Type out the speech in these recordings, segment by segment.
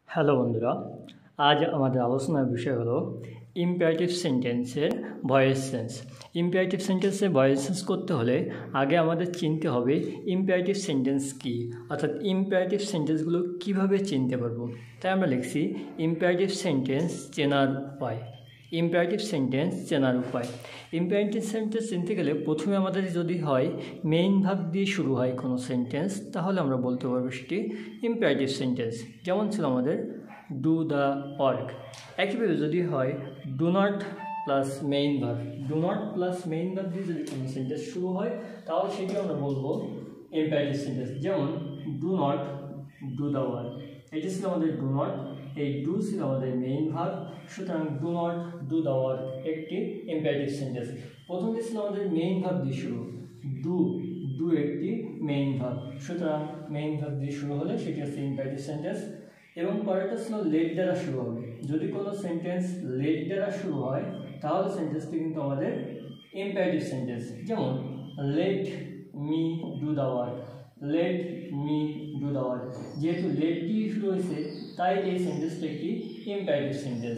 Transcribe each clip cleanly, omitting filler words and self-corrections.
Hello বন্ধুরা, আজ আমাদের আলোচনার বিষয় হলো ইম্পারেটিভ সেন্টেন্সের ভয়েস চেঞ্জ। ইম্পারেটিভ সেন্টেন্সের ভয়েস চেঞ্জ করতে হলে আগে আমাদের চিনতে হবে ইম্পারেটিভ সেন্টেন্স কী, অর্থাৎ ইম্পারেটিভ সেন্টেন্সগুলো কীভাবে চিনতে পারবো। তাই আমরা লিখছি ইম্পারেটিভ সেন্টেন্স চেনার উপায়। ইম্পারেটিভ সেন্টেন্স চেনার উপায়। ইম্পারেটিভ সেন্টেন্স চিনতে গেলে প্রথমে আমাদের যদি হয় মেইন ভাব দিয়ে শুরু হয় কোনো সেন্টেন্স, তাহলে আমরা বলতে পারবো সেটি ইম্পারেটিভ সেন্টেন্স। যেমন ছিল আমাদের ডু দ্য ওয়ার্ক। একইভাবে যদি হয় ডু নট প্লাস মেইন ভাব, ডু নট প্লাস মেইন ভাব দিয়ে যদি কোনো সেন্টেন্স শুরু হয় তাহলে সেটি আমরা বলবো ইম্পারেটিভ সেন্টেন্স। যেমন do not do the work, এটি ছিল আমাদের ডু নট, এই ডু ছিল আমাদের মেইন ভাব, সুতরাং do not do the work একটি ইম্পারেটিভ সেন্টেন্স। প্রথমটি ছিল আমাদের মেইন ভাব দিয়ে শুরু, ডু ডু একটি মেইন ভাব, সুতরাং মেইন ভাব দিয়ে শুরু হলে সেটি হচ্ছে ইম্পারেটিভ সেন্টেন্স। এবং পরেরটা ছিল লেট দ্বারা শুরু হবে। যদি কোনো সেন্টেন্স লেট দ্বারা শুরু হয় তাহলে সেন্টেন্সটি কিন্তু আমাদের ইম্পারেটিভ সেন্টেন্স। যেমন let me do the work, let me do the work, যেহেতু লেট দিয়ে শুরু হয়েছে তাই এই সেন্টেন্সটি একটি ইম্পারেটিভ সেন্টেন্স।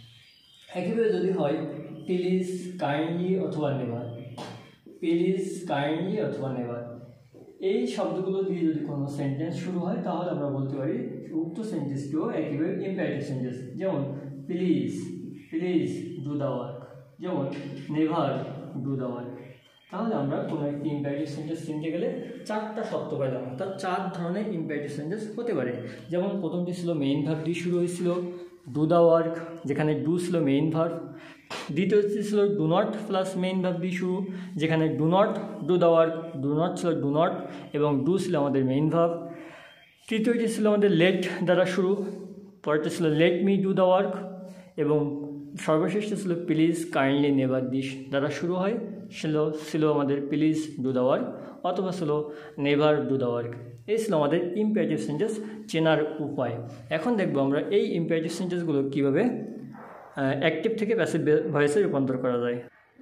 একইভাবে যদি হয় প্লিজ কাইন্ডলি অথবা নেভার, প্লিজ কাইন্ডলি অথবা নেভার, এই শব্দগুলো দিয়ে যদি কোনো সেন্টেন্স শুরু হয় তাহলে আমরা বলতে পারি উক্ত সেন্টেন্সটিও একেবারে ইম্পারেটিভ সেন্টেন্স। যেমন please please do the work, যেমন নেভার ডু দ্য ওয়ার্ক। তাহলে আমরা কোনো একটি ইম্পারেটিভ সেন্টেন্স চিনতে গেলে চারটা শর্ত পাইলাম, অর্থাৎ চার ধরনের ইম্পারেটিভ সেন্টেন্স হতে পারে। যেমন প্রথমটি ছিল মেইন ভার্ব দিয়ে শুরু হয়েছিল ডু দ্য ওয়ার্ক, যেখানে ডু ছিল মেইন ভার্ব। দ্বিতীয়টি ছিল do not plus main verb দিয়ে শুরু, যেখানে do not do the work, do not ছিল ডু নট এবং ডু ছিল আমাদের মেইন ভার্ব। তৃতীয়টি ছিল আমাদের লেট দ্বারা শুরু, পরেরটা ছিল let me do the work এবং সর্বশেষটা ছিল প্লিজ কাইন্ডলি নেভার দিস দ্বারা শুরু হয়, ছিল আমাদের প্লিজ ডু দ্য ওয়ার্ক অথবা ছিল নেভার ডু দ্য ওয়ার্ক। এই ছিল আমাদের ইম্পারেটিভ সেন্টেন্স চেনার উপায়। এখন দেখব আমরা এই ইম্পারেটিভ সেন্টেন্সগুলো কীভাবে অ্যাক্টিভ থেকে প্যাসিভ ভয়েসে রূপান্তর করা যায়।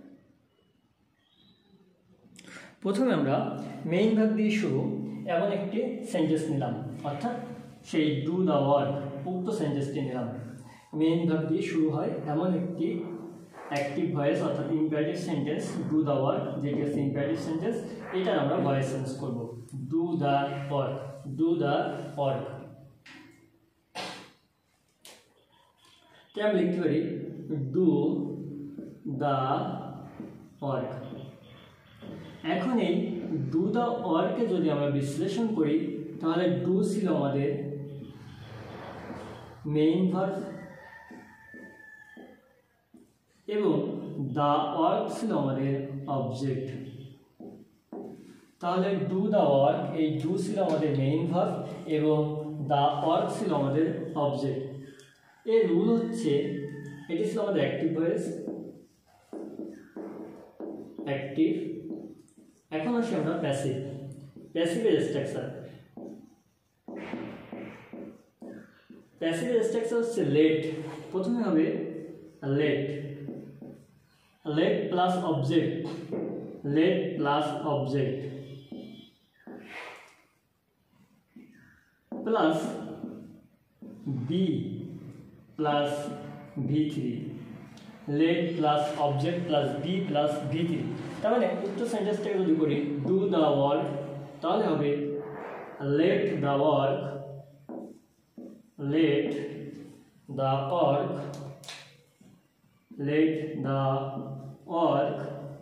প্রথমে আমরা মেইন ভার্ব দিয়ে শুরু এমন একটি সেন্টেন্স নিলাম, অর্থাৎ সেই ডু দ্য ওয়ার্ক উক্ত সেন্টেন্সটি নিলাম। মেইন ভার্ব দিয়ে শুরু হয় এমন একটি অ্যাক্টিভ ভয়েস অর্থাৎ imperative sentence do the work, যেটি হচ্ছে ইম্পারেটিভ সেন্টেন্স। এটার আমরা ভয়েস চেঞ্জ করব, do the work, do the work. আমরা লিখতে পারি ডু দ্য ওয়ার্ক। এখন এই ডু দ্য ওয়ার্কে যদি আমরা বিশ্লেষণ করি তাহলে ডু ছিল আমাদের মেইন ভার্ব এবং দ্য ওয়ার্ক ছিল আমাদের অবজেক্ট। তাহলে ডু দ্য ওয়ার্ক, এই ডু ছিল আমাদের মেইন ভার্ব এবং দ্য ওয়ার্ক ছিল আমাদের অবজেক্ট। এর রুল হচ্ছে, এটি ছিল আমাদের অ্যাক্টিভ ভয়েস, অ্যাক্টিভ। এখন আসি আমরা প্যাসিভ, প্যাসিভের স্ট্রাকচার। প্যাসিভের স্ট্রাকচার হচ্ছে লেট, প্রথমে হবে let, let plus object, let plus object plus be plus V3, let plus object plus be plus V3। তার মানে উক্ত সেন্টেন্সটাকে যদি করি ডু দ্য ওয়ার্ক তাহলে হবে let the work, let the work, let the work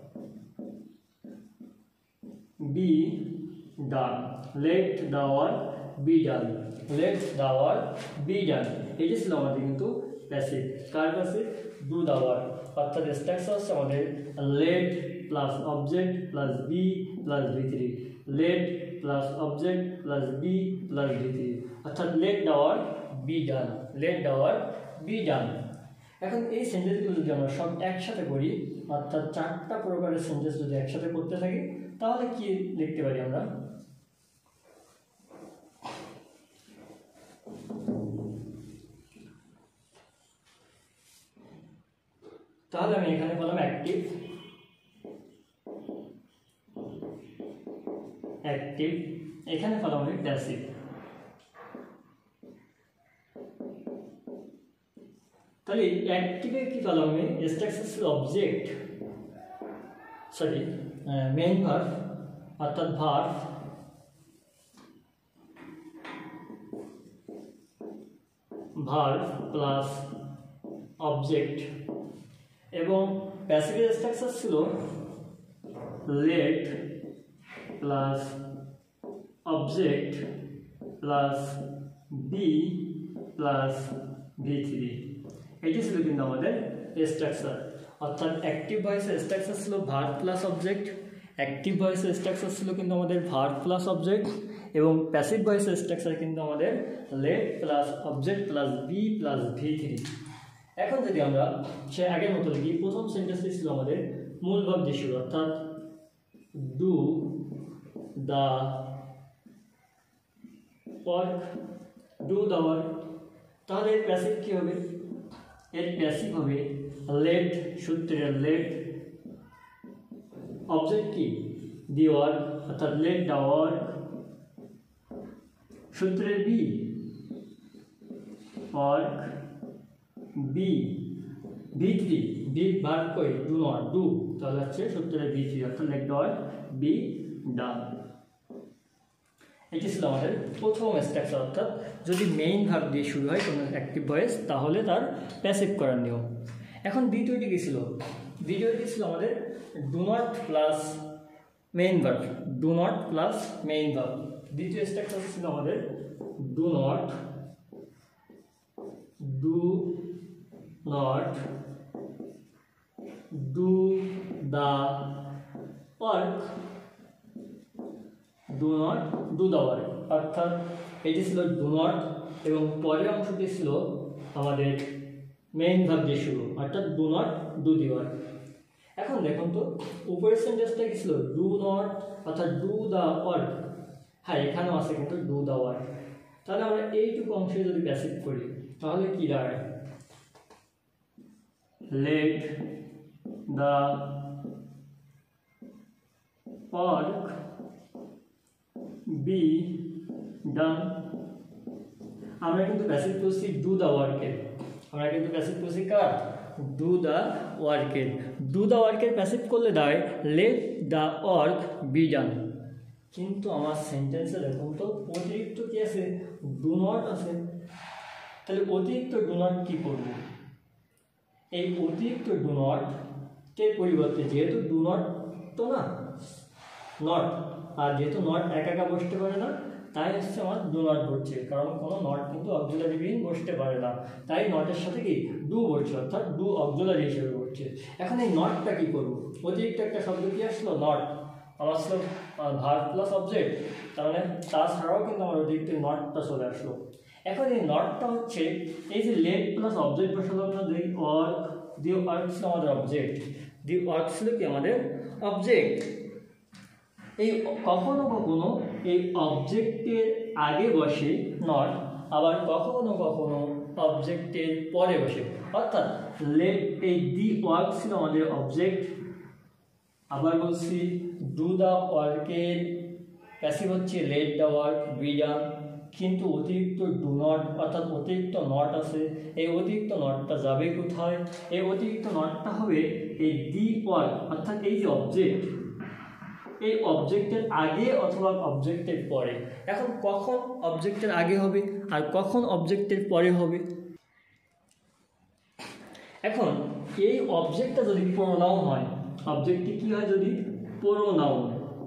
be done, let the work be done, let the work be done. এটি ছিল আমাদের কিন্তু প্যাসিভ। কার প্যাসিভ? ডু দ্য ওয়ার্ক, অর্থাৎ স্ট্রাকচার হচ্ছে আমাদের let plus object plus be plus V3, let plus object plus be plus V3, অর্থাৎ let the work be done, let the work be done. এখন এই সেন্টেন্সগুলো যদি আমরা সব একসাথে করি, অর্থাৎ চারটা প্রকারের সেন্টেন্স যদি একসাথে করতে থাকি তাহলে কি লিখতে পারি আমরা? তাহলে আমি এখানে বললাম অ্যাক্টিভ, অ্যাক্টিভ, এখানে পেলাম আমি প্যাসিভ। তাহলে অ্যাক্টিভে কি পেলাম আমি, স্ট্রাকচার ছিল অবজেক্ট, সরি মেইন ভার্ব, অর্থাৎ ভার্ব প্লাস অবজেক্ট, এবং প্যাসিভের স্ট্রাকচার ছিল let plus object plus be plus V3। এটি ছিল কিন্তু আমাদের স্ট্রাকচার। অর্থাৎ অ্যাক্টিভ ভয়েসের স্ট্রাকচার ছিল ভার্ব প্লাস অবজেক্ট, অ্যাক্টিভ ভয়েসের স্ট্রাকচার ছিল কিন্তু আমাদের ভার্ব প্লাস অবজেক্ট, এবং প্যাসিভ ভয়েসের স্ট্রাকচার কিন্তু আমাদের let plus object plus be plus V3। এখন যদি আমরা সে আগের মতো লিখি, প্রথম সেন্টেন্সটি ছিল আমাদের মূল ভাব দিয়ে শুরু, অর্থাৎ do the work, do the work. তাহলে এর প্যাসিভ কী হবে, এর প্যাসিভ হবে লেট, সূত্রের লেট, অবজেক্ট কি দি ওয়ার্ক, অর্থাৎ লেট দ্য ওয়ার্ক, সূত্রের be work, be V3, be verb কই ডু নট, ডু, তাহলে হচ্ছে সূত্রের V3, অর্থাৎ let the work be done. এটি ছিল আমাদের প্রথম স্ট্রাকচার, অর্থাৎ যদি মেইন ভার্ব দিয়ে শুরু হয় কোনো অ্যাক্টিভ ভয়েস তাহলে তার প্যাসিভ করার নিয়ম। এখন দ্বিতীয়টি কী ছিল, দ্বিতীয়টি ছিল আমাদের do not plus main verb, do not plus main verb. দ্বিতীয় স্ট্রাকচার ছিল আমাদের do not do the work, do not do the work, অর্থাৎ এটি ছিল ডু নট এবং পরের অংশটি ছিল আমাদের মেইন ভার্ব দিয়ে শুরু, অর্থাৎ do not do the work. এখন দেখুন তো উপরের সেন্টেন্সটা কি ছিল, ডু নট অর্থাৎ ডু দ্য ওয়ার্ক, হ্যাঁ এখানেও আছে কিন্তু ডু দ্য ওয়ার্ক। তাহলে আমরা এইটুকু অংশে যদি প্যাসিভ করি তাহলে কি দাঁড়ায়, let the work be done. আমরা কিন্তু প্যাসিভ করছি ডু দ্য ওয়ার্কের, আমরা কিন্তু প্যাসিভ করছি কার, ডু দ্য ওয়ার্কের। ডু দ্য ওয়ার্কের প্যাসিভ করলে দাঁড়ায় let the work be done. কিন্তু আমার সেন্টেন্সে দেখুন তো অতিরিক্ত কি আছে, ডু নট আছে। তাহলে অতিরিক্ত ডু নট কী করব, এই অতিরিক্ত ডু নটের পরিবর্তে, যেহেতু ডু নট তো না নট, আর যেহেতু নট একা একা বসতে পারে না তাই হচ্ছে আমার ডু নট বসছে, কারণ কোনো নট কিন্তু অক্সিলারি বিন বসতে পারে না, তাই নটের সাথে কি ডু বসছে, অর্থাৎ ডু অক্সিলারি হিসেবে বসছে। এখন এই নটটা কী করবো, অতিরিক্ত একটা শব্দ কি আসলো নট, আমার ছিল ভার্ব প্লাস অবজেক্ট, তার মানে তাছাড়াও কিন্তু আমার অতিরিক্ত নটটা চলে আসলো। এখন এই নটটা হচ্ছে এই যে লেট প্লাস অবজেক্ট বসালাম না, দি ওয়ার্ক, দি ওয়ার্ক ছিল আমাদের অবজেক্ট, দি ওয়ার্ক ছিল কি আমাদের অবজেক্ট। এই কখনো কখনো এই অবজেক্টের আগে বসে নট, আবার কখনো কখনো অবজেক্টের পরে বসে, অর্থাৎ লেট, এই দি ওয়ার্ক ছিল আমাদের অবজেক্ট, আবার বলছি ডু দ্য ওয়ার্কের প্যাসিভ হচ্ছে let the work be done, কিন্তু অতিরিক্ত ডু নট অর্থাৎ অতিরিক্ত নট আছে, এই অতিরিক্ত নটটা যাবে কোথায়, এই অতিরিক্ত নটটা হবে এই দি ওয়ার্ক অর্থাৎ এই যে অবজেক্ট, এই অবজেক্টের আগে অথবা অবজেক্টের পরে। এখন কখন অবজেক্টের আগে হবে আর কখন অবজেক্টের পরে হবে, এখন এই অবজেক্টটা যদি প্রোনাউন হয়, অবজেক্টটি কি হয় যদি প্রোনাউন,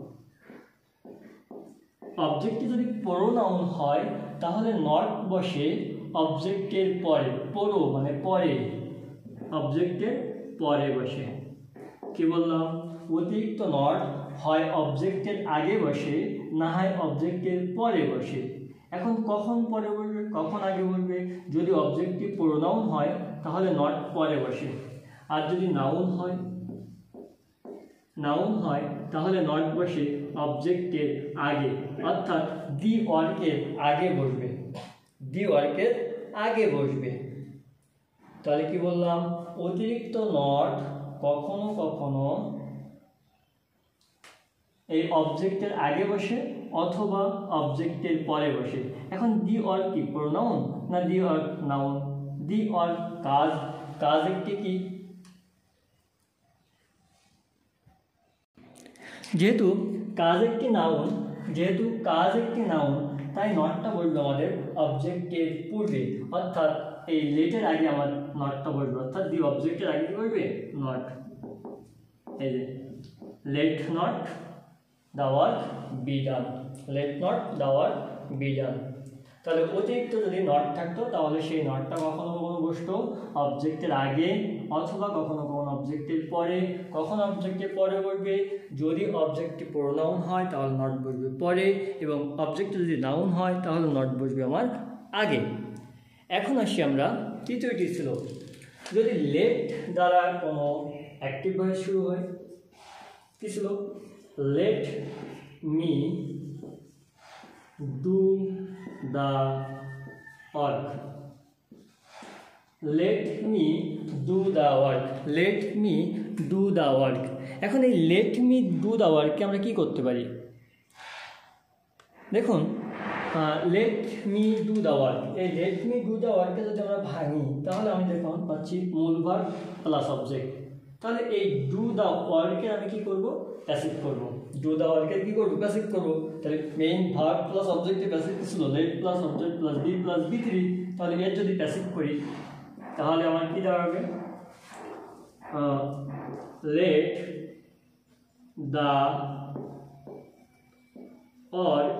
অবজেক্টটি যদি প্রোনাউন হয় তাহলে নট বসে অবজেক্টের পরে, প্রো মানে পরে, অবজেক্টের পরে বসে। কি বললাম, অতিরিক্ত নট হয় অবজেক্টের আগে বসে, না হয় অবজেক্টের পরে বসে। এখন কখন পরে বসবে কখন আগে বসবে, যদি অবজেক্টটি প্রোনাউন হয় তাহলে নট পরে বসে, আর যদি নাউন হয় তাহলে নট বসে অবজেক্টের আগে, অর্থাৎ দি ওয়ার্কের আগে বসবে, দি ওয়ার্কের আগে বসবে। তাহলে কি বললাম, অতিরিক্ত নট কখনো কখনো এই অবজেক্টের আগে বসে অথবা অবজেক্টের পরে বসে। এখন দি ওয়ার্ক কি প্রোনাউন না the work noun, the work কাজ, কাজ একটি কি, যেহেতু কাজ একটি নাউন, তাই নটটা বলবো আমাদের অবজেক্টের পূর্বে, অর্থাৎ এই লেটের আগে আমার নটটা বলবে, অর্থাৎ দি অবজেক্টের আগে কি বলবে, নট। এই যে let not the work be done, let not the work be done. তাহলে অতিরিক্ত যদি নট থাকতো তাহলে সেই নটটা কখনো কখনো বসতো অবজেক্টের আগে, অথবা কখনো কখনো অবজেক্টের পরে। কখন অবজেক্টের পরে বসবে, যদি অবজেক্টটি প্রোনাউন হয় তাহলে নট বসবে পরে, এবং অবজেক্ট যদি নাউন হয় তাহলে নট বসবে আমার আগে। এখন আসি আমরা তৃতীয়টি ছিল, যদি লেট দ্বারা কোনো অ্যাক্টিভ ভয়েস শুরু হয়, কি ছিল, let me do the work, let me do the work, let me do the work. এখন এই লেট মি ডু দ্য ওয়ার্ককে আমরা কি করতে পারি, দেখুন let me do the work, এই লেট মি ডু দ্য ওয়ার্ককে যদি আমরা ভাঙি তাহলে আমি দেখুন পাচ্ছি মূল ভার্ব প্লাস অবজেক্ট। তাহলে এই ডু দ্য ওয়ার্কের আমি কি করব, প্যাসিভ করব, ডু দ্য ওয়ার্কের কি করব, প্যাসিভ করব। তাহলে মেইন ভার্ব প্লাস অবজেক্টে প্যাসিভ ছিল let plus object plus be plus be three. তাহলে এর যদি প্যাসিভ করি তাহলে আমার কি দাঁড়াবে, let the work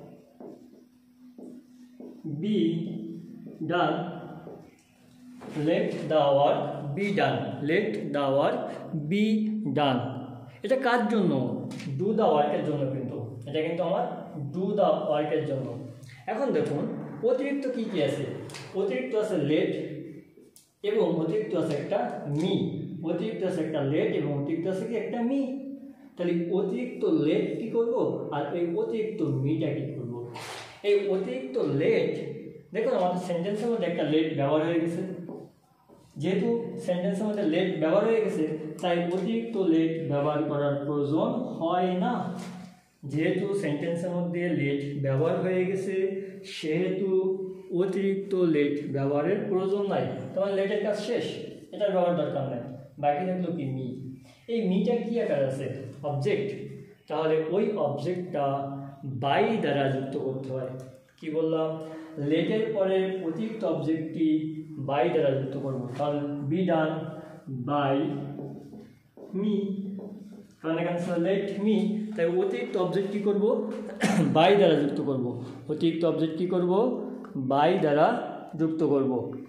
be done, let the work be done, let the work be done. এটা কার জন্য, ডু দ্য ওয়ার্কের জন্য, কিন্তু এটা কিন্তু আমার ডু দ্য ওয়ার্কের জন্য। এখন দেখুন অতিরিক্ত কি কি আছে, অতিরিক্ত আছে লেট এবং অতিরিক্ত আছে একটা মি, অতিরিক্ত আছে একটা লেট এবং অতিরিক্ত আছে কি একটা মি। তাহলে অতিরিক্ত লেট কি করব আর এই অতিরিক্ত মিটা কি করব। এই অতিরিক্ত লেট, দেখুন আমাদের সেন্টেন্সের মধ্যে একটা লেট ব্যবহার হয়ে গেছে, যেহেতু সেন্টেন্সের মধ্যে লেট ব্যবহার হয়ে গেছে তাই অতিরিক্ত লেট ব্যবহার করার প্রয়োজন হয় না। যেহেতু সেন্টেন্সের মধ্যে লেট ব্যবহার হয়ে গেছে সেহেতু অতিরিক্ত লেট ব্যবহারের প্রয়োজন নাই, তোমার লেটের কাজ শেষ, এটার ব্যবহার দরকার নেই। বাকি থাকলো কি মি, এই মিটা কি আকার আছে, অবজেক্ট। তাহলে ওই অবজেক্টটা বাই দ্বারা যুক্ত করতে হয়। কি বললাম, লেটের পরে অতিরিক্ত অবজেক্টটি বাই দ্বারা যুক্ত করব, তাহলে বি ডান বাই মি, কারণ এখানে লেট মি, তাই অতিরিক্ত অবজেক্ট কী করবো, বাই দ্বারা যুক্ত করব, অতিরিক্ত অবজেক্ট কী করব, বাই দ্বারা যুক্ত করব।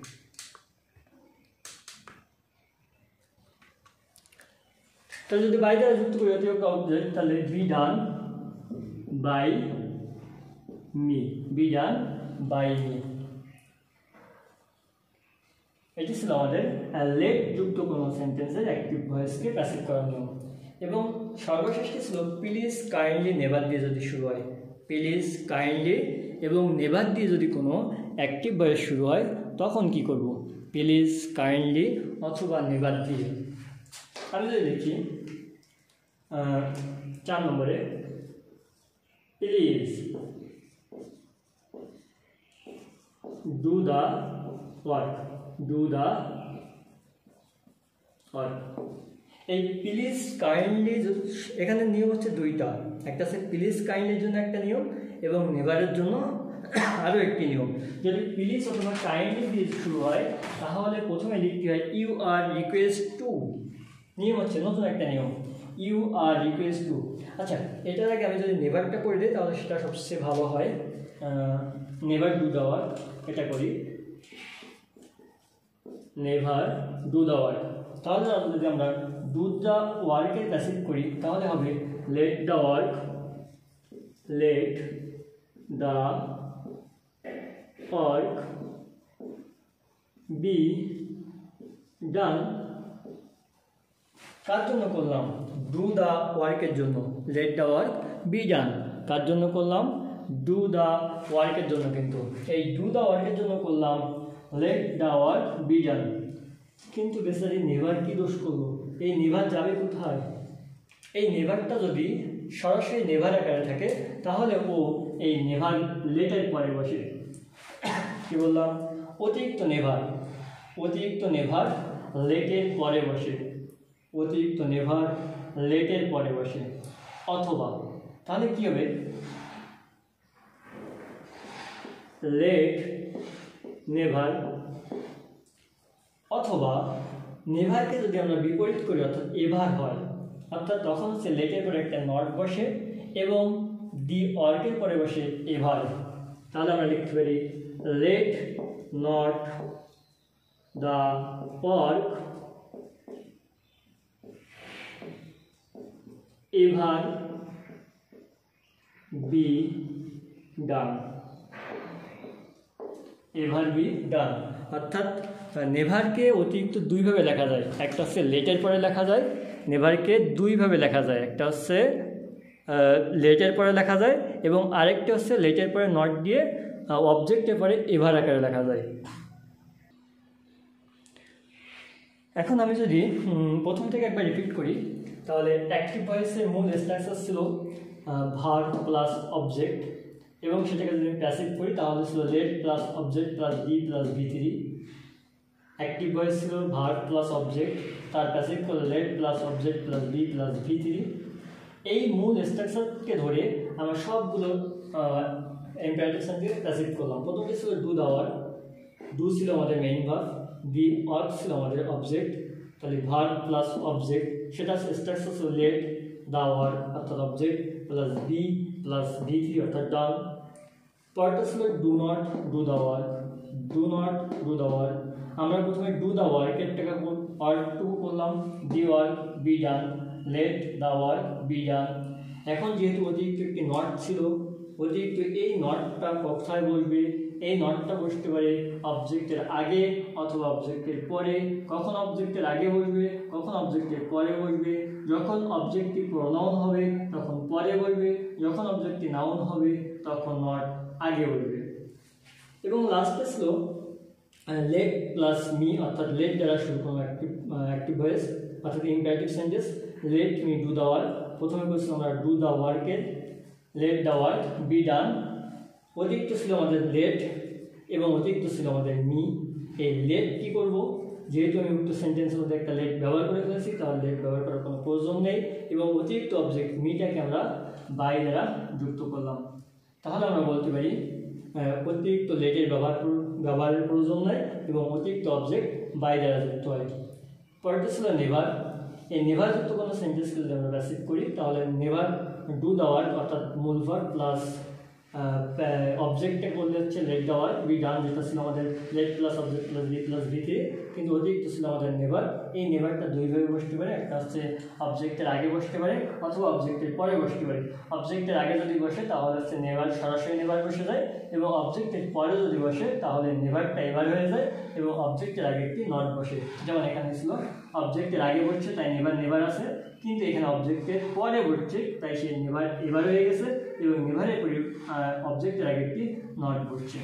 তাহলে যদি বাই দ্বারা যুক্ত করি অতিরিক্ত অবজেক্ট, তাহলে be done by me, be done by me. এটি ছিল আমাদের লেট যুক্ত কোনো সেন্টেন্সের অ্যাক্টিভ ভয়েসকে প্যাসিভ করার নিয়ম। এবং সর্বশেষটি ছিল প্লিজ কাইন্ডলি নেভার দিয়ে যদি শুরু হয়, প্লিজ কাইন্ডলি এবং নেভার দিয়ে যদি কোনো অ্যাক্টিভ ভয়েস শুরু হয় তখন কি করব, প্লিজ কাইন্ডলি অথবা নেভার দিয়ে। আমি যদি দেখি 4 নম্বরে, please do the work, do the work. এই প্লিজ কাইন্ডলি এখানে নিয়ম হচ্ছে দুইটা, একটা আছে প্লিজ কাইন্ডলির জন্য একটা নিয়ম এবং নেভারের জন্য আরও একটি নিয়ম। যদি প্লিজ অথবা কাইন্ডলি দিয়ে শুরু হয় তাহলে প্রথমে লিখতে হয় ইউ আর রিকোয়েস্ট টু, নিয়ম হচ্ছে নতুন একটা নিয়ম, ইউ আর রিকোয়েস্ট টু। আচ্ছা, এটার আগে আমি যদি নেভারটা করে দিই তাহলে সেটা সবচেয়ে ভালো হয়। নেভার ডু দ্য ওয়ার্ক, এটা করি নেভার ডু দ্য ওয়ার্ক। তাহলে যদি আমরা ডু দ্য ওয়ার্কের প্যাসিভ করি তাহলে হবে let the work, let the work be done. কার জন্য করলাম, ডু দ্য ওয়ার্কের জন্য, let the work be done. কার জন্য করলাম, ডু দ্য ওয়ার্কের জন্য। কিন্তু এই ডু দ্য ওয়ার্কের জন্য করলাম let the work be done. কিন্তু বেচারি নেভার কি দোষ করলো, এই নেভার যাবে কোথায়, এই নেভারটা যদি সরাসরি নেভার আকারে থাকে তাহলে ও এই নেভার লেটের পরে বসে। কি বললাম, অতিরিক্ত নেভার, অতিরিক্ত নেভার লেটের পরে বসে, অতিরিক্ত নেভার লেটের পরে বসে। অথবা তাহলে কি হবে, লেট নেভার, অথবা নেভারকে যদি আমরা বিপরীত করি অর্থাৎ এভার হয়, অর্থাৎ তখন হচ্ছে লেটের পরে একটা নট বসে এবং দি অর্কের পরে বসে এভার। তাহলে আমরা লিখতে পারি let not the work ever be done, ever be done. অর্থাৎ নেভারকে অতিরিক্ত দুইভাবে লেখা যায়, একটা হচ্ছে লেটের পরে লেখা যায়, নেভারকে দুইভাবে লেখা যায়, একটা হচ্ছে লেটের পরে লেখা যায় এবং আরেকটা হচ্ছে লেটের পরে নট দিয়ে অবজেক্টের পরে এভার আকারে লেখা যায়। এখন আমি যদি প্রথম থেকে একবার রিপিট করি, তাহলে অ্যাক্টিভ ভয়েসের মূল স্ট্রাকচার ছিল ভার্ব প্লাস অবজেক্ট, এবং সেটাকে যদি আমি প্যাসিভ করি তাহলে ছিল let plus object plus be plus ভি3। অ্যাক্টিভ ভয়েস ছিল ভার্ব প্লাস অবজেক্ট, তার প্যাসিভ করলো let plus object plus be plus ভি3। এই মূল স্ট্রাকচারকে ধরে আমরা সবগুলো ইম্পারেটিভ সেন্টেন্সে প্যাসিভ করলাম। প্রথমটি ছিল ডু দ্য ওয়ার্ক, ডু ছিল আমাদের মেইন ভার্ব, দি ওয়ার্ক ছিল আমাদের অবজেক্ট, তাহলে ভার্ব প্লাস অবজেক্ট, সেটা স্ট্রাকচার ছিল লেট দ্য ওয়ার্ক অর্থাৎ অবজেক্ট প্লাস বি প্লাস ভি3 অর্থাৎ ডান। পরটা ছিল do not do the work, do not do the work. আমরা প্রথমে ডু দ্য ওয়ার্কের টাকা ওয়ার্কটুকু করলাম, the work be done, let the work be done. এখন যেহেতু অতিরিক্ত একটি নট ছিল, অতিরিক্ত এই নটটা কোথায় বসবে, এই নটটা বসতে পারে অবজেক্টের আগে অথবা অবজেক্টের পরে। কখন অবজেক্টের আগে বসবে, কখন অবজেক্টের পরে বসবে, যখন অবজেক্টটি প্রোনাউন হবে তখন পরে বসবে, যখন অবজেক্টটি নাউন হবে তখন নট আগে বসবে। এবং লাস্টে ছিল লেট প্লাস মি অর্থাৎ লেট দ্বারা শুরু কোনো অ্যাক্টিভ ভয়েস অর্থাৎ imperative sentence, let me do the work. প্রথমে বলছিলাম আমরা ডু দ্য ওয়ার্কের let the work be done. অতিরিক্ত ছিল আমাদের লেট এবং অতিরিক্ত ছিল আমাদের মি। এই লেট কী করবো, যেহেতু আমি উক্ত সেন্টেন্সের মধ্যে একটা লেট ব্যবহার করে ফেলেছি তাহলে লেট ব্যবহার করার কোনো প্রয়োজন নেই, এবং অতিরিক্ত অবজেক্ট মিটাকে আমরা বাই দ্বারা যুক্ত করলাম। তাহলে আমরা বলতে পারি অতিরিক্ত লেটের ব্যবহারের প্রয়োজন নেই এবং অতিরিক্ত অবজেক্ট বাই দ্বারা যুক্ত হয়। পরেরটা ছিল নেভার। এই নেভার যুক্ত কোনো সেন্টেন্সকে যদি আমরা প্যাসিভ করি তাহলে নেভার ডু দ্য ওয়ার্ক অর্থাৎ মূল ভার্ব প্লাস অবজেক্টে করলে হচ্ছে let the work be done, যেটা ছিল আমাদের let plus object plus be plus ভি3, কিন্তু অতিরিক্ত ছিল আমাদের নেভার। এই নেভারটা দুইভাবে বসতে পারে, একটা হচ্ছে অবজেক্টের আগে বসতে পারে অথবা অবজেক্টের পরে বসতে পারে। অবজেক্টের আগে যদি বসে তাহলে হচ্ছে নেভার সরাসরি নেভার বসে যায়, এবং অবজেক্টের পরে যদি বসে তাহলে নেভারটা এভার হয়ে যায় এবং অবজেক্টের আগে একটি নট বসে। যেমন এখানে ছিল অবজেক্টের আগে বসছে তাই নেভার নেভার আছে, কিন্তু এখানে অবজেক্টের পরে বসছে তাই সে নেভার এভার হয়ে গেছে এবং নেভারের পরে অবজেক্টের আগে একটি নট বসছে।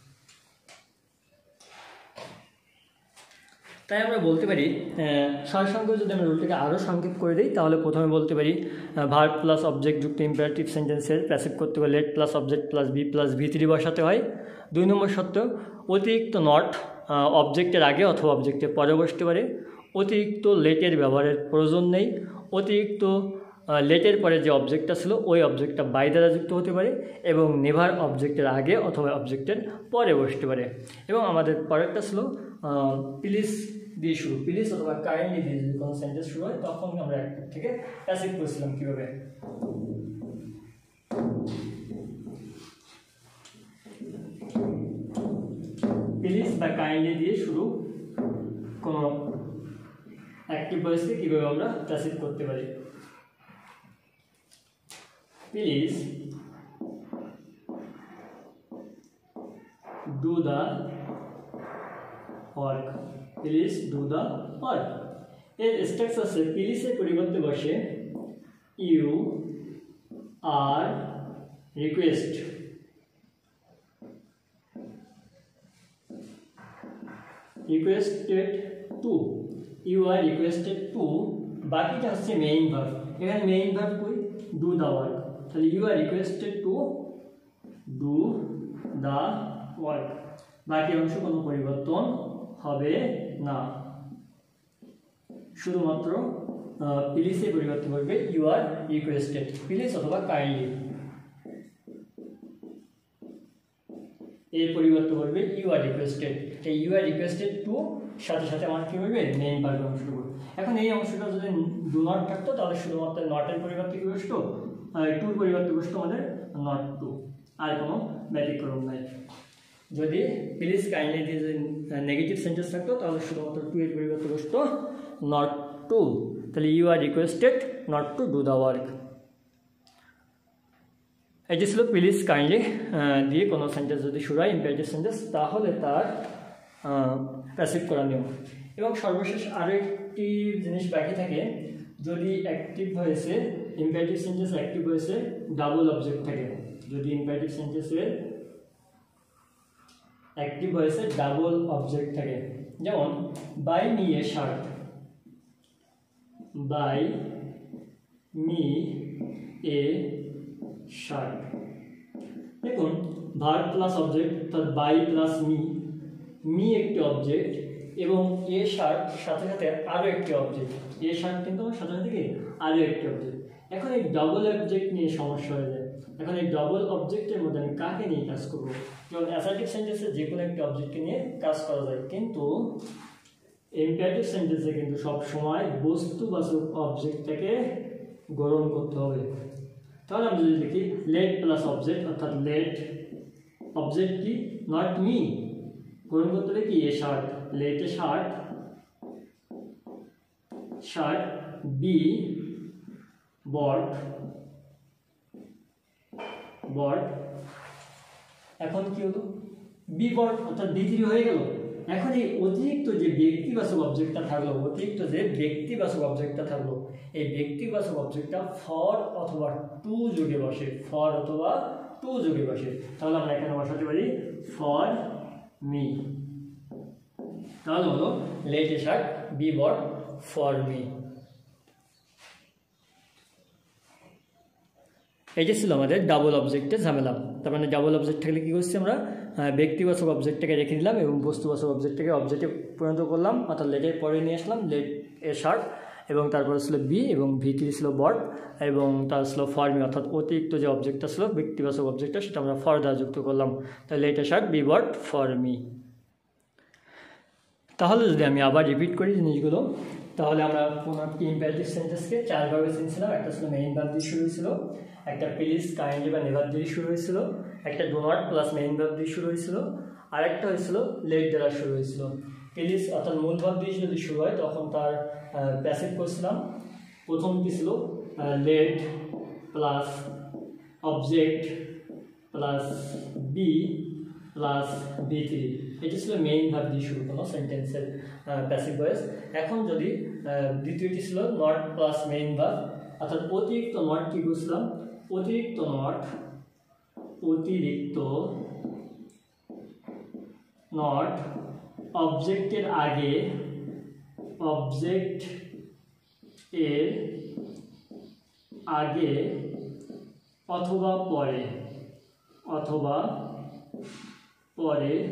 তাই আমরা বলতে পারি সারসংক্ষেপে যদি আমরা রুলটাকে আরও সংক্ষেপ করে দিই তাহলে প্রথমে বলতে পারি ভার্ব প্লাস অবজেক্ট যুক্ত ইম্পারেটিভ সেন্টেন্সের প্যাসিভ করতে হলে let plus object plus be plus ভি3 বসাতে হয়। 2 নম্বর শর্ত, অতিরিক্ত নট অবজেক্টের আগে অথবা অবজেক্টের পরে বসতে পারে। অতিরিক্ত লেটের ব্যবহারের প্রয়োজন নেই। অতিরিক্ত লেটের পরে যে অবজেক্টটা ছিল ওই অবজেক্টটা বাই দ্বারা যুক্ত হতে পারে এবং নেভার অবজেক্টের আগে অথবা অবজেক্টের পরে বসতে পারে। এবং আমাদের পরেরটা ছিল প্লিজ দিয়ে শুরু, প্লিজ অথবা কাইন্ডলি দিয়ে যদি কোনো সেন্টেন্স শুরু হয় তখন আমরা অ্যাক্টিভ থেকে প্যাসিভ করেছিলাম কীভাবে। প্লিজ বা কাইন্ডলি দিয়ে শুরু কোনো অ্যাক্টিভ ভয়েসকে কীভাবে আমরা প্যাসিভ করতে পারি। Please do the work, please do the work. এর স্ট্রাকচার আছে প্লিজের পরিবর্তে বসে you are request, requested to, you are requested to, বাকিটা হচ্ছে মেইন ভার্ব। এখানে মেইন ভার্ব কই ডু দ্য ওয়ার্ক, তাহলে you are requested to do the work, বাকি অংশ কোনো পরিবর্তন হবে না, শুধুমাত্র প্লিজে পরিবর্তন করবে ইউ আর রিকোয়েস্টেড, প্লিজ অথবা কাইন্ডলি এর পরিবর্তন করবে ইউ আর রিকোয়েস্টেড। এই ইউ আর রিকোয়েস্টেড টু সাথে সাথে আমার কী করবে মেইন ভার্বের অংশটুকু। এখন এই অংশটা যদি ডু নট থাকতো তাহলে শুধুমাত্র নটের পরিবর্তে কী বসতো, টুর পরিবর্তে বসতো আমাদের নট টু, আর কোনো ব্যতিক্রম নাই। যদি প্লিজ কাইন্ডলি দিয়ে যদি নেগেটিভ সেন্টেন্স থাকতো তাহলে শুধুমাত্র টু এর পরিবর্তে বসতো নট টু, তাহলে you are requested not to do the work. এটি ছিল প্লিজ কাইন্ডলি দিয়ে কোনো সেন্টেন্স যদি শুরু হয় ইম্পারেটিভ সেন্টেন্স তাহলে তার প্যাসিভ করা নিয়ম। এবং সর্বশেষ আরেকটি জিনিস বাকি থাকে, যদি অ্যাক্টিভ ভয়েসে ইম্পারেটিভ সেন্টেন্স অ্যাক্টিভ ভয়েসে ডাবল অবজেক্ট থাকে, যদি ইম্পারেটিভ সেন্টেন্সের অ্যাক্টিভ ভয়েসে ডাবল অবজেক্ট থাকে, যেমন buy me a shirt, buy me a shirt. দেখুন ভার্ব প্লাস অবজেক্ট অর্থাৎ বাই প্লাস মি একটি অবজেক্ট এবং এ শার্ট সাথে সাথে আরও একটি অবজেক্ট, এ শার্ট কিন্তু আমার সাথে সাথে কি আরও একটি অবজেক্ট। এখন এই ডবল অবজেক্ট নিয়ে সমস্যা হয়ে যায়। এখন এই ডবল অবজেক্টের মধ্যে আমি কাকে নিয়ে কাজ করবো? যেমন অ্যাসার্টিভ সেন্টেন্সে যে কোনো একটি অবজেক্টকে নিয়ে কাজ করা যায়, কিন্তু ইম্পারেটিভ সেন্টেন্সে কিন্তু সবসময় বস্তুবাচক অবজেক্টটাকে গ্রহণ করতে হবে। তাহলে আমি যদি লিখি লেট প্লাস অবজেক্ট অর্থাৎ লেট অবজেক্ট কি নট মি, গ্রহণ করতে হবে কি a shirt, let a shirt, shirt be bought, bought. এখন কি হলো বি বট অর্থাৎ বি থ্রি হয়ে গেল। এখন এই অতিরিক্ত যে ব্যক্তিবাচক অবজেক্টটা থাকলো, অতিরিক্ত যে ব্যক্তিবাচক অবজেক্টটা থাকলো, এই ব্যক্তিবাচক অবজেক্টটা ফর অথবা টু যুগে বসে, ফর অথবা টু যুগে বসে। তাহলে আমরা এখানে বসাতে পারি ফর মি। তাহলে হলো let a shirt be bought for me. এইটা ছিল আমাদের ডাবল অবজেক্টের ঝামেলা। তার মানে ডাবল অবজেক্ট থাকলে কী করছি আমরা ব্যক্তিবাচক অবজেক্টটাকে রেখে দিলাম এবং বস্তুবাচক অবজেক্টটাকে অবজেক্টে পরিণত করলাম, অর্থাৎ লেটের পরে নিয়ে আসলাম লেট এ শার্ট, এবং তারপরে ছিল বি এবং ভি3 ছিল বট, এবং তার ছিল ফর মি, অর্থাৎ অতিরিক্ত যে অবজেক্টটা ছিল ব্যক্তিবাচক অবজেক্টটা সেটা আমরা ফর দ্বারা যুক্ত করলাম। তাহলে let a shirt be bought for me. তাহলে যদি আমি আবার রিপিট করি জিনিসগুলো, তাহলে আমরা কোনো একটি ইম্পারেটিভ সেন্টেন্সকে চারভাবে চিনছিলাম। একটা ছিল মেইন ভার্ব দিয়ে শুরু হয়েছিল, একটা প্লিজ কাইন্ডলি বা নেভার দিয়ে শুরু হয়েছিল, একটা do not plus main verb দিয়ে শুরু হয়েছিল, আর একটা হয়েছিল লেট দ্বারা শুরু হয়েছিল। প্লিজ অর্থাৎ মূল ভার্ব দিয়ে যদি শুরু হয় তখন তার প্যাসিভ করছিলাম। প্রথমটি ছিল let plus object plus be plus বি3, এটি ছিল মেইন ভার্ব দিয়ে শুরু কোনো সেন্টেন্সের প্যাসিভ ভয়েস। এখন যদি দ্বিতীয়টি ছিল নট প্লাস মেইন ভার্ব, অর্থাৎ অতিরিক্ত নট কি বুঝলাম, অতিরিক্ত নট অবজেক্টের আগে, অবজেক্ট এর আগে অথবা পরে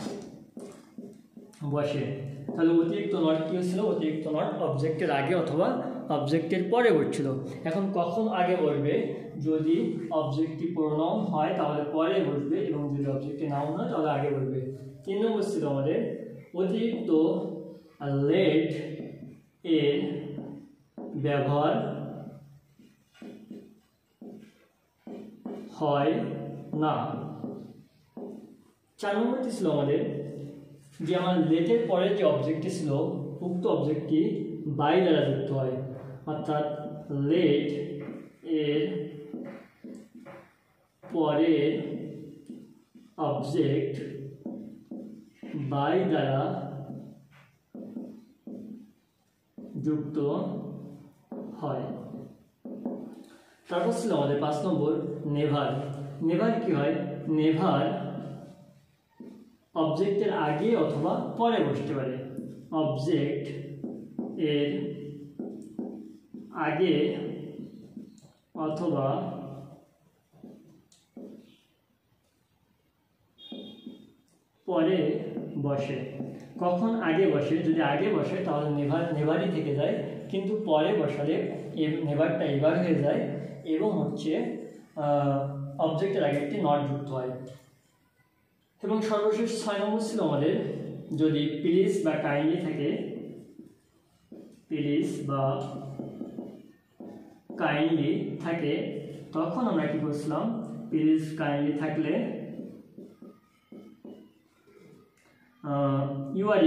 বসে। তাহলে অতিরিক্ত নট কি হচ্ছিল, অতিরিক্ত নট অবজেক্টের আগে অথবা অবজেক্টের পরে বসছিল। এখন কখন আগে বসবে, যদি অবজেক্টটি প্রোনাউন হয় তাহলে পরে বসবে, এবং যদি অবজেক্টটি নাউন হয় তাহলে আগে বসবে। 3 নম্বর ছিল আমাদের অতিরিক্ত লেট এর ব্যবহার হয় না। 4 নম্বরটি ছিল আমাদের যে আমার লেটের পরে যে অবজেক্টটি ছিল উক্ত অবজেক্টটি বাই দ্বারা যুক্ত হয়, অর্থাৎ লেট এর পরের অবজেক্ট বাই দ্বারা যুক্ত হয়। তারপর ছিল আমাদের 5 নম্বর নেভার। নেভার কি হয়, নেভার অবজেক্টের আগে অথবা পরে বসতে পারে, অবজেক্ট এর আগে অথবা পরে বসে। কখন আগে বসে? যদি আগে বসে তাহলে নেভারই থেকে যায়, কিন্তু পরে বসালে নেভারটা এবার হয়ে যায় এবং হচ্ছে অবজেক্টের আগে একটি নট যুক্ত হয়। এবং সর্বশেষ 6 নম্বর ছিল আমাদের, যদি প্লিজ বা কাইন্ডলি থাকে, প্লিজ বা কাইন্ডলি থাকে, তখন আমরা কি করছিলাম? প্লিজ কাইন্ডলি থাকলে ইউ আর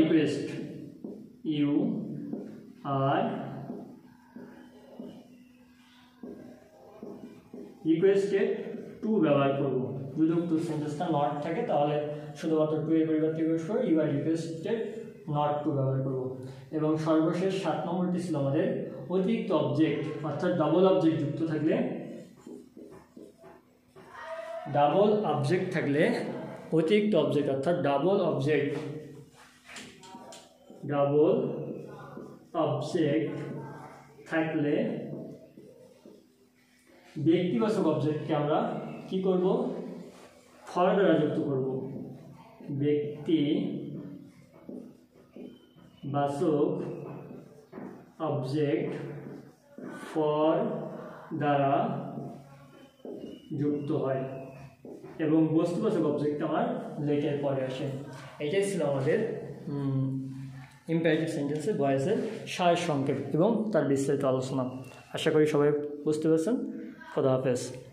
রিকোয়েস্টেড টু ব্যবহার করব। যদি টু সেন্টেন্সটা নট থাকে তাহলে শুধুমাত্র টু এর পরিবর্তে you are requested not to ব্যবহার করব। এবং সর্বশেষ 7 নম্বরটি ছিল আমাদের, অতিরিক্ত অবজেক্ট অর্থাৎ ডাবল অবজেক্ট যুক্ত থাকলে, অতিরিক্ত অবজেক্ট অর্থাৎ ডাবল অবজেক্ট থাকলে ব্যক্তিবাচক অবজেক্টকে আমরা কি করব? ফর দ্বারা যুক্ত করব। ব্যক্তিবাচক অবজেক্ট ফর দ্বারা যুক্ত হয় এবং বস্তুবাচক অবজেক্ট আমার লেটের পরে আসে। এটাই ছিল আমাদের ইম্পারেটিভ সেন্টেন্সের ভয়েসের সার সংক্ষেপ এবং তার বিস্তারিত আলোচনা। আশা করি সবাই বুঝতে পারছেন। খোদা হাফেজ।